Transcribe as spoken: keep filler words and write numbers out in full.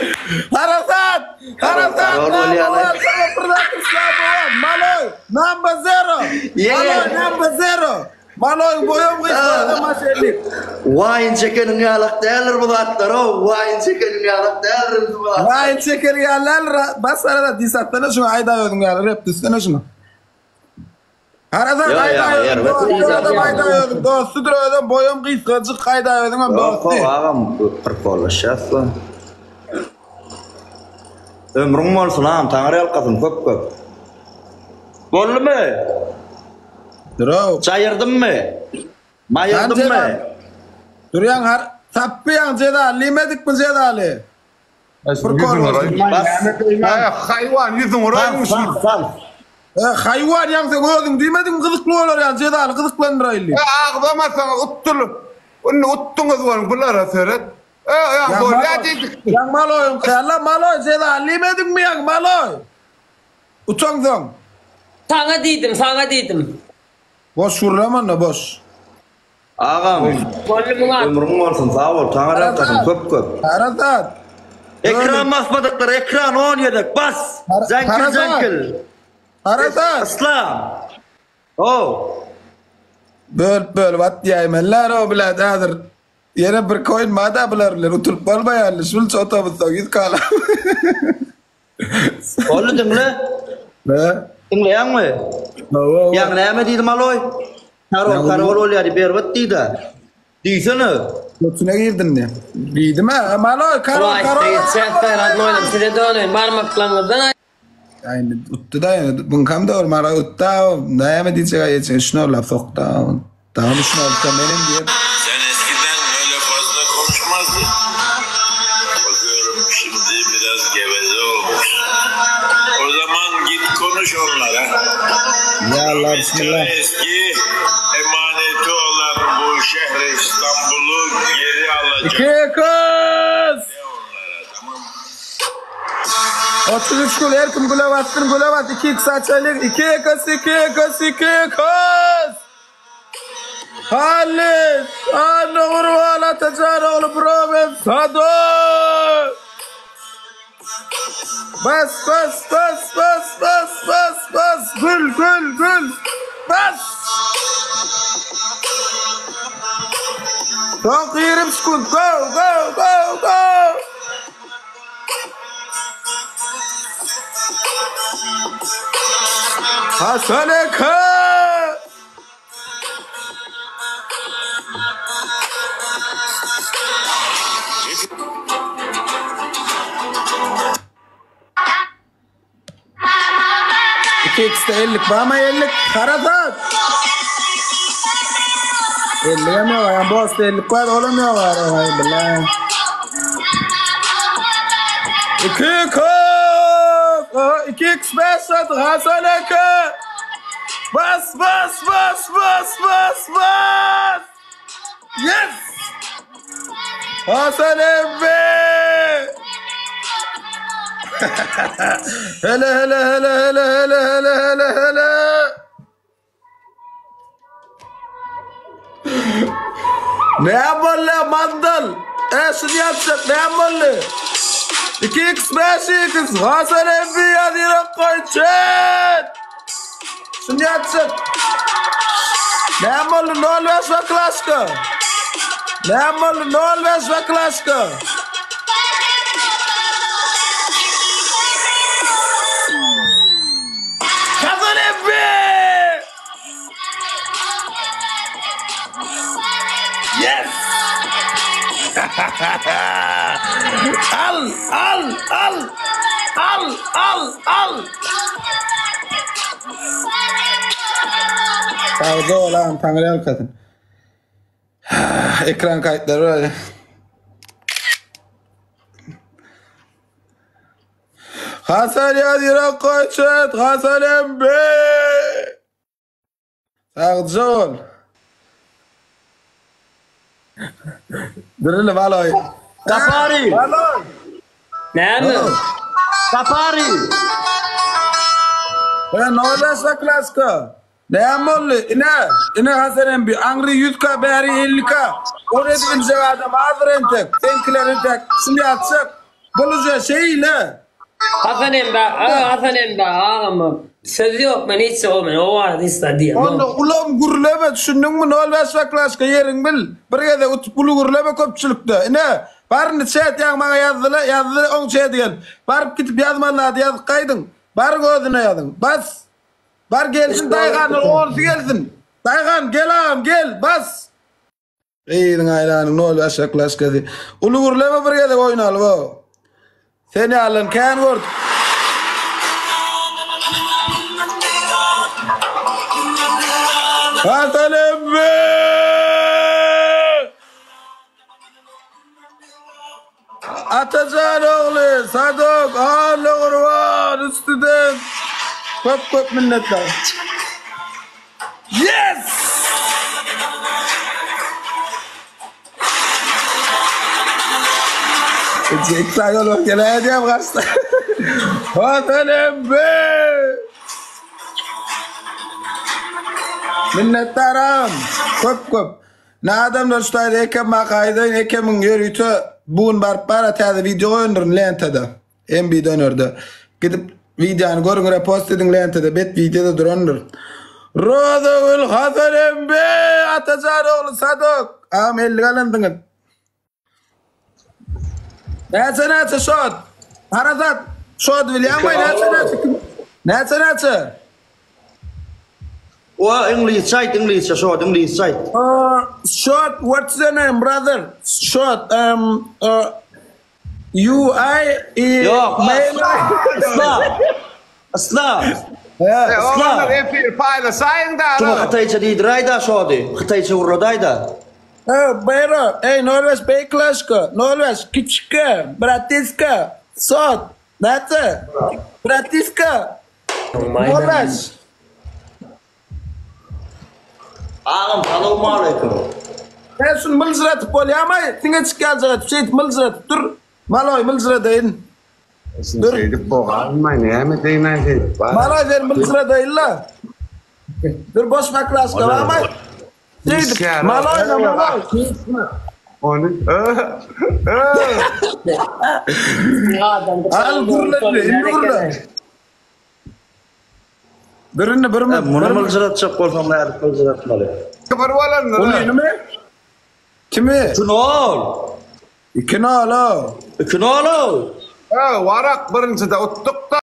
Harasat! Harasat! Maloy! Number zero! Maloy number zero! Maloy boyum kıysa maşellik. Wine chicken ngalak teller bu atlar o. Wine chicken ngalak teller bu atlar. Wine chicken ngalak bas arada disattana şunu ayda yodum ngalak rap düşsene şunu. Harasat ayda yodum ayda yodum dostu duruyordum boyum kıysa ayda yodum am dostu. Yok ağam kırkolaşasın. Ömrüm olsun ağam tanrı alkasın köp köp. Bollu mu? Duro. Çayırdın mı? Mayırdın mı? Dur yang har sappi yang ceda limedik mi ceda ali? Hayvan yüzün oraya Sal sal. Hayvan yang sen gördün demedim kızıklı olur yani ceda ali kızıklandıraylı. Ağlamazsan uttul. Onu uttunuz var bunlara seyret. Yang maloy kayalla maloy ceda limedik mi yang maloy? Uçang zong. Sana dedim, sana dedim. Boş şurlaman da boş. Ağam. Ömrüm olsun sağ ol. Tanrı alkasın köp köp. Harasat. Ekran basmadıklar, ekran on yedik. Bas. Zenkil zenkil. Harasat. Aslan. Oh. Böl böl vat yaymeller o bilad adır. Yere bir koyun mada bilerler. Utulup olmayarlar. Şul çoğutamızda yüz kala. Oğlu dinle. Ne? Dinleyen mi? Yang neyme dedim aloy. Karol karol oluyor di biar betti da. Di sana. Götüne girdin ne? Giydim ha. Maloy karol Vay, karol. işte sefer adını oynadım. Size de oynayın. Parmaklarınızdan Yani uttu da yani. Bunkam da olmara utta. Neyme diyecek ayetsin. Şunu laf sokta. Tamam şunu olsa benim diye. Sen eskiden öyle fazla konuşmazdın. Bakıyorum şimdi biraz geveze olmuş. O zaman git konuş onlara. Ya Allah bismillah. Eski emaneti olan bu şehri İstanbul'u geri alacak. İki kız. De onlara, tamam mı? otuz üç kul erkim gulavatın gulavat. İki kız açaylık. İki kız iki kız iki kız. Halis. Anne urvala tecar oğlu proven sado. Bas bas bas bas bas bas bas. Gül gül gül. Bas. Son yirmi sekund. Go go go go. Hasaneka. İki x'te ellik. Bama ellik. Harasat. elliye mi var? Bosta ellik var. Olamıyor var. Hay billah. İki kız. İki x beş satır. Hasaneka. Bas bas bas bas bas bas. Yes. Hasan Emre. hele hele hele hele hele hele hele hele. Ne yapmalı mandal? E şunu yapacak ne yapmalı? iki x beş x Hasan Emre yadira koyacak. Şunu yapacak. Ne yapmalı? Ne olmaz ve klaska? Ne yapmalı? Ne olmaz ve klaska? Hasan Emre! Yes! al, al, al, al, al, al. Sağda olan Tanrı Alkat'ın. Ekran kayıtları öyle. Hasan Yadir'a koçet, Hasan Emre. Sağda ol. Durun valoy. Safari. Valoy. ne mi? Safari. Ben olasa klaska. Ne yapmalı? İne, ine Hasan Emre. Angri yüz ka, beri elli ka. Oraya dikin cevada mazır entek. Senkiler entek. Şimdi atsak. Buluca şeyle. Hasan emmi, aa, Hasan emmi ağamı. Sözü yok ben hiç olmayın. O vardı istediğim. Onda ulam gurleme düşündün mü? Nol beş vaklaska yerin bil. Bir gede utup bulu gurleme köpçülükte. Ne? Barını çet yan bana yazdılar. Yazdılar on şey diyen. Barıp gidip yazmalar yazıp kaydın. Bar gözüne yazın. Bas. Bar gelsin Daygan'ın oğlusu gelsin. Daygan gel ağam gel bas. İyidin aylanın nol beş vaklaska di. Ulu gurleme bir gede oynalı bu. Seni alın kan vurdu. Hasan emmi! Atacan oğlu, Sadok, ağırlı kurban, üstüden. Köp köp minnetler. Yes! İlk sayı olur, geleceğim kaçta. Hasan emmi! Minnettarım. Köp köp. Ne adamlar ustaydı ekem makaydın ekemin yürütü bugün barıp bara tadı video öndürün lentada. En bir dönörde. Gidip videonu görün göre post edin lentada. Bet videoda durundur. Rodogul Hasan emmi Atacan oğlu Sadok. Ağam elli kalındınız. Neyse neyse şot. Harazat. Şot William Bey neyse neyse. Neyse neyse. Oh, English site, English, short English site. Uh, short, what's your name, brother? Short, um, uh, you, I, I, Yok, May- Asla. Asla. Yeah. Onlar hep paylaşayım da. Cuma Xitaycha deydi rayda shorty. Xitaycha urrodayda. Oh, Bayro, hey, Norveç Beyklaşka, Norveç Küçükke, Bratiska, Short, that's it. Bratiska, Norveç. Ağam, salamu alaikum. Ben şunu mılzıratıp ol ya, ama tine çıkaracak, şey mılzıratıp dur. Maloy mılzıratayın. Şeydi boğazmayın ya mı deyinler şey. Maloy ver mılzıratayın la. Dur boş baklaska var ama. Şey, Maloy da Maloy. Onu. Al gurulları, indi gurulları. Birini bir mi? Bunu mılzıratacak olsam ne yapıp mılzıratmalı. Kıpırvalan Onu yeni mi? Kimi? Künol. İki nal o. Künol o. Varak birinci de uttuk da.